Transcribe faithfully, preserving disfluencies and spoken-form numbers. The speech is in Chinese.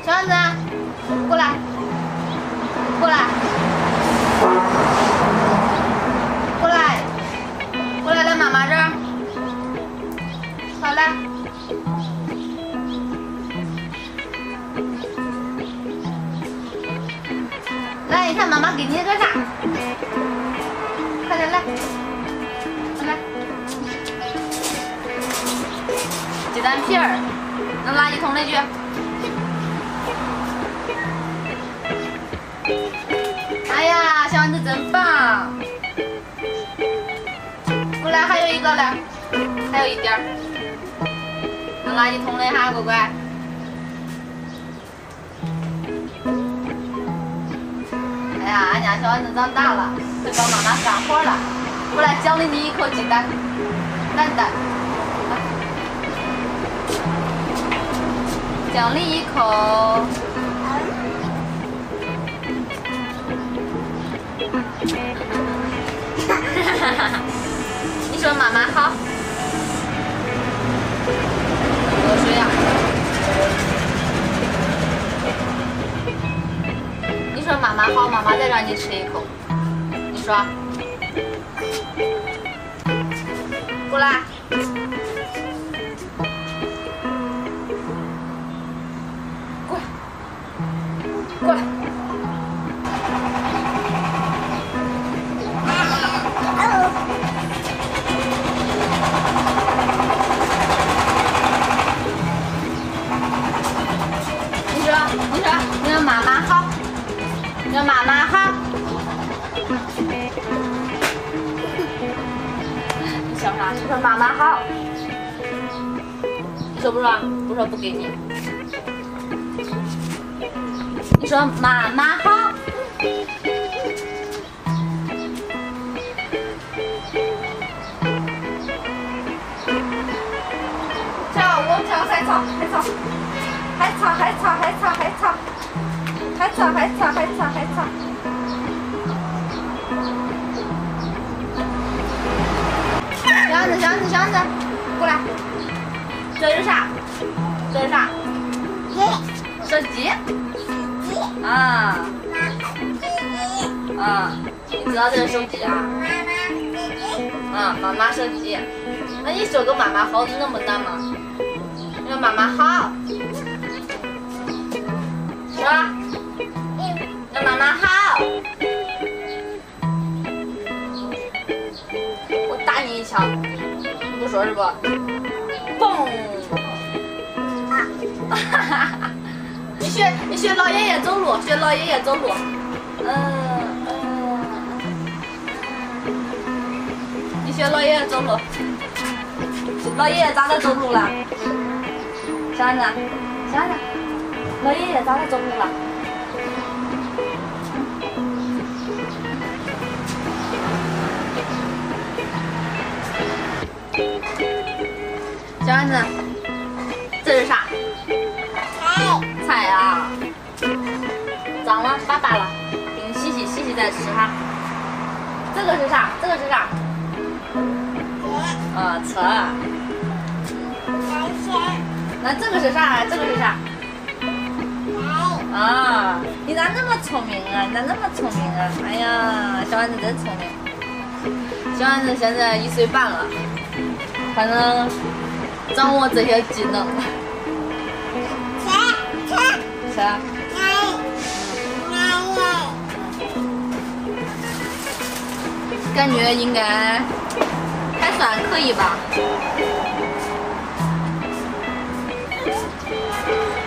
小丸子，过来，过来，过来，过来，来妈妈这儿。好来。来，你看妈妈给你个啥？快点来，来。鸡蛋皮儿，扔垃圾桶里去。哎呀，小丸子真棒！过来，还有一个嘞，还有一点儿，扔垃圾桶里哈，乖乖。哎呀，俺家小丸子长大了，会帮妈妈干活了。过来，奖励你一口鸡蛋，蛋蛋。奖励一口。你说妈妈好。喝水呀。你说妈妈好，妈妈再让你吃一口。你说。过来。过来。过来。你说，你说，你说妈妈好，你说妈妈好。你笑啥？你说妈妈好。你说不说？不说不给你。你说妈妈好。跳舞跳海草海草海草海草海草海草海草海草海草海草。小丸子小丸子小丸子，过来。这是啥？这是啥？手机。啊。啊，你知道这是手机啊？啊，妈妈手机。那你说个妈妈好那么难吗？你说妈妈好。说。说妈妈好。我打你一枪，你不说是不？嘣！哈哈哈！你学你学老爷爷走路，学老爷爷走路。嗯嗯。你学老爷爷走路。老爷爷咋的走路了？小丸子，小丸子，老爷爷咋的走路了？小丸子，这是啥？菜。菜啊！脏了，巴巴了，给你洗洗洗洗再吃哈。这个是啥？这个是啥？啊，车。那这个是啥？这个是啥？啊，你咋那么聪明啊？你咋那么聪明啊？哎呀，小丸子真聪明。小丸子现在一岁半了，还能掌握这些技能。吃吃吃。感觉应该还算可以吧。